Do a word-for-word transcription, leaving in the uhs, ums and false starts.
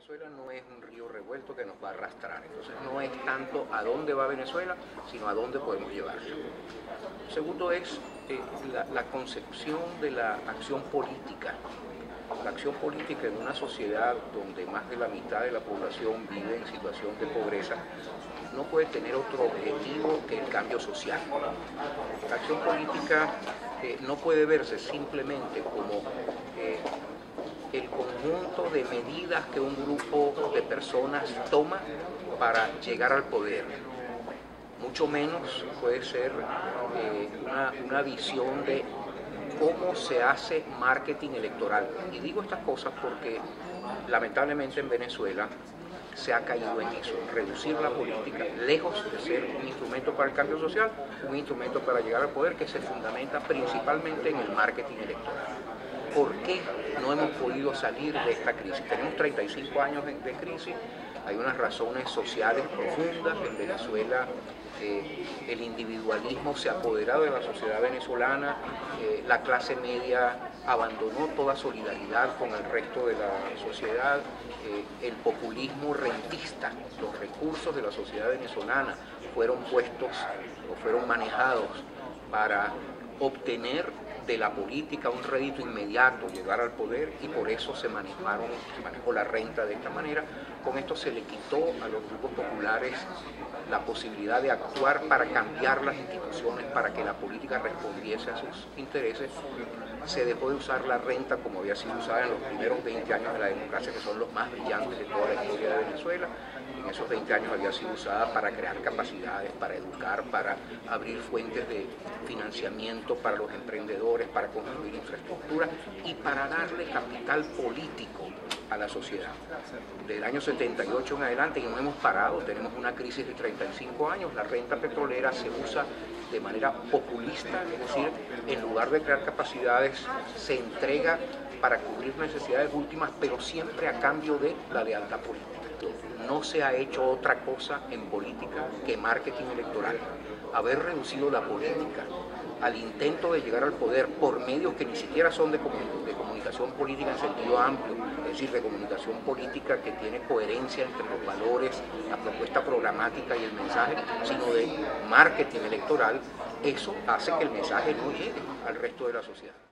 Venezuela no es un río revuelto que nos va a arrastrar. Entonces no es tanto a dónde va Venezuela, sino a dónde podemos llevarla. Segundo es eh, la, la concepción de la acción política. La acción política en una sociedad donde más de la mitad de la población vive en situación de pobreza no puede tener otro objetivo que el cambio social. La acción política eh, no puede verse simplemente como eh, el conjunto de medidas que un grupo de personas toma para llegar al poder. Mucho menos puede ser eh, una, una visión de cómo se hace marketing electoral. Y digo estas cosas porque lamentablemente en Venezuela se ha caído en eso, reducir la política, lejos de ser un instrumento para el cambio social, un instrumento para llegar al poder que se fundamenta principalmente en el marketing electoral. ¿Por qué no hemos podido salir de esta crisis? Tenemos treinta y cinco años de, de crisis, hay unas razones sociales profundas. En Venezuela eh, el individualismo se ha apoderado de la sociedad venezolana, eh, la clase media abandonó toda solidaridad con el resto de la sociedad, eh, el populismo rentista, los recursos de la sociedad venezolana fueron puestos o fueron manejados para obtener de la política un rédito inmediato, llegar al poder, y por eso se manejaron, se manejó la renta de esta manera. Con esto se le quitó a los grupos populares la posibilidad de actuar para cambiar las instituciones, para que la política respondiese a sus intereses. Se dejó de usar la renta como había sido usada en los primeros veinte años de la democracia, que son los más brillantes de toda la historia de Venezuela. En esos veinte años había sido usada para crear capacidades, para educar, para abrir fuentes de financiamiento para los emprendedores, para construir infraestructura y para darle capital político a la sociedad. Del año setenta y ocho en adelante, y no hemos parado, tenemos una crisis de treinta y cinco años, la renta petrolera se usa de manera populista, es decir, en lugar de crear capacidades, se entrega para cubrir necesidades últimas, pero siempre a cambio de la lealtad política. No se ha hecho otra cosa en política que marketing electoral. Haber reducido la política al intento de llegar al poder por medios que ni siquiera son de, comun de comunicación política en sentido amplio, es decir, de comunicación política que tiene coherencia entre los valores, la propuesta programática y el mensaje, sino de marketing electoral, eso hace que el mensaje no llegue al resto de la sociedad.